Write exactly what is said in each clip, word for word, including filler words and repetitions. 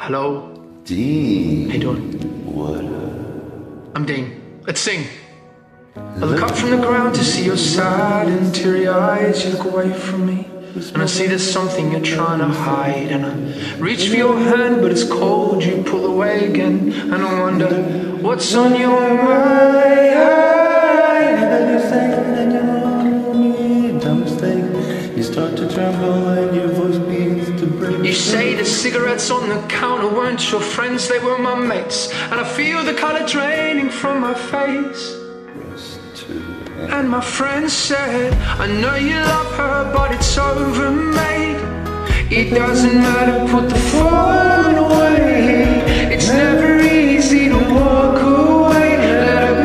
Hello? Dean. How you doing? What up? I'm Dean. Let's sing. I look up from the ground to see your sad and teary eyes. You look away from me, and I see there's something you're trying to hide. And I reach for your hand, but it's cold. You pull away again, and I wonder what's on your mind. Then you think that you're on me, dumb mistake. You start to tremble and your voice begins to break. You say the cigarettes on the counter weren't your friends, they were my mates. And I feel the colour draining from my face. And my friend said, I know you love her, but it's overmade. It doesn't matter, put the phone away. It's never easy to walk away. Let her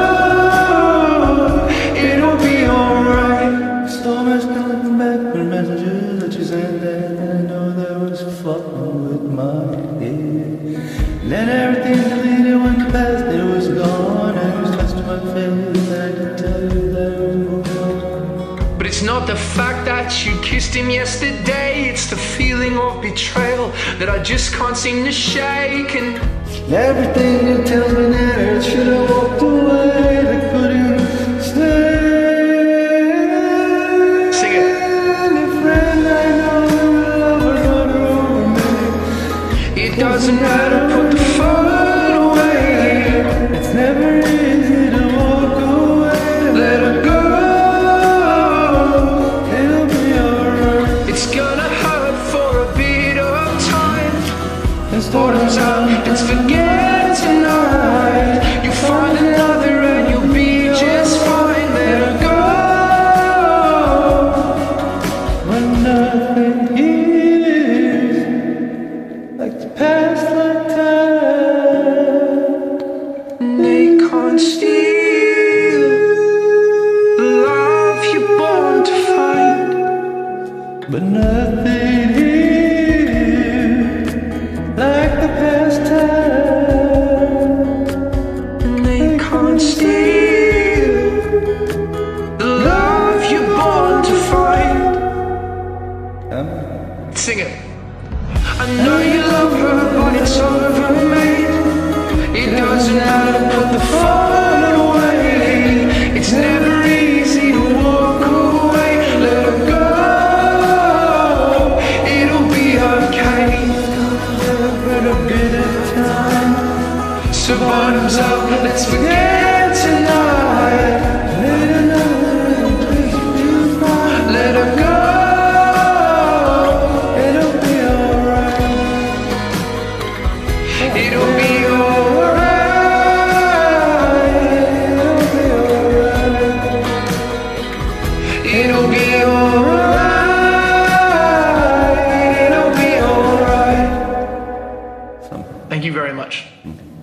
go, it'll be alright. So much coming back with messages that you sent, and I know that was fucking with my head. Then everything deleted when the past it was gone, and it was touched my face, and I could tell you that it was moving on. But it's not the fact that you kissed him yesterday, it's the feeling of betrayal that I just can't seem to shake. And everything you tell me now, I should have walked away, I couldn't stay. Sing it. And a friend I know will love her over me. It doesn't matter, put the phone away. It's never easy to walk away. Let her go, it'll be alright. it's gonna hurt for a bit of time. It's Bottoms up, let's forget tonight. You'll find another and you'll be just fine. Let her go. when nothing is like the past, like time. They can't steal the love you're born to find. But nothing is like the past time. And they can't steal the love you're born to find. Um, Sing it. I know you love her, but it's overmade. It doesn't matter, put the phone away. It's never easy to walk away. Let her go, it'll be okay. but a bit of time. So bottoms up, let's forget tonight. Let another place you find. Let her go, It'll be alright. it'll be alright. It'll be alright. It'll be alright. It'll be alright. Thank you very much.